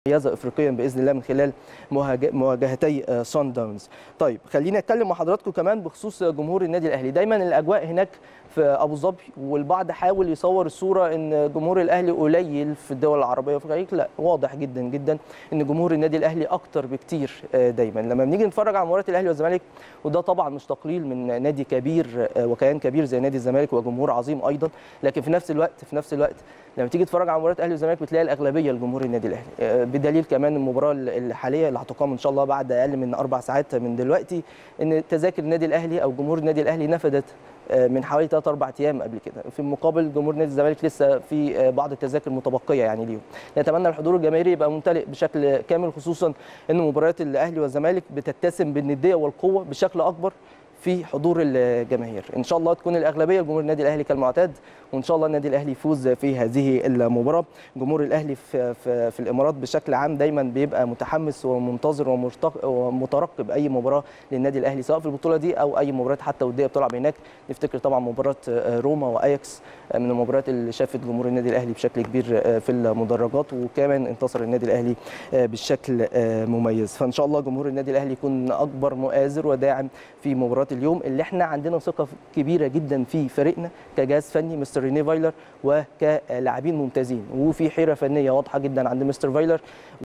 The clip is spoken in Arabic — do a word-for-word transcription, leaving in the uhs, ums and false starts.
مميزه افريقيا باذن الله من خلال مواجهتي صن داونز. طيب خليني اتكلم مع حضراتكم كمان بخصوص جمهور النادي الاهلي. دايما الاجواء هناك في ابو ظبي والبعض حاول يصور الصوره ان جمهور الاهلي قليل في الدول العربيه وفي الخليج. لا، واضح جدا جدا ان جمهور النادي الاهلي اكتر بكتير. دايما لما بنيجي نتفرج على مباريات الاهلي والزمالك، وده طبعا مش تقليل من نادي كبير وكيان كبير زي نادي الزمالك وجمهور عظيم ايضا، لكن في نفس الوقت في نفس الوقت لما تيجي تتفرج على مباريات الاهلي والزمالك بتلاقي الاغلبيه لجمهور النادي الاهلي، بدليل كمان المباراه الحاليه اللي هتقام ان شاء الله بعد اقل من اربع ساعات من دلوقتي، ان تذاكر النادي الاهلي او جمهور النادي الاهلي نفدت من حوالي ثلاث اربع ايام قبل كده، في المقابل جمهور نادي الزمالك لسه في بعض التذاكر متبقيه يعني ليهم. نتمنى الحضور الجماهيري يبقى ممتلئ بشكل كامل، خصوصا ان مباريات الاهلي والزمالك بتتسم بالنديه والقوه بشكل اكبر في حضور الجماهير. ان شاء الله تكون الاغلبيه لجمهور النادي الاهلي كالمعتاد، وان شاء الله النادي الاهلي يفوز في هذه المباراه. جمهور الاهلي في في, في الامارات بشكل عام دايما بيبقى متحمس ومنتظر ومترقب اي مباراه للنادي الاهلي، سواء في البطوله دي او اي مباراه حتى وديه بتلعب هناك. نفتكر طبعا مباراه روما واياكس من المباريات اللي شافت جمهور النادي الاهلي بشكل كبير في المدرجات، وكمان انتصر النادي الاهلي بشكل مميز. فان شاء الله جمهور النادي الاهلي يكون اكبر مؤازر وداعم في مباراه اليوم، اللي احنا عندنا ثقه كبيره جدا في فريقنا كجهاز فني مستر ريني فايلر وكلاعبين ممتازين، وفي حيره فنيه واضحه جدا عند مستر فايلر.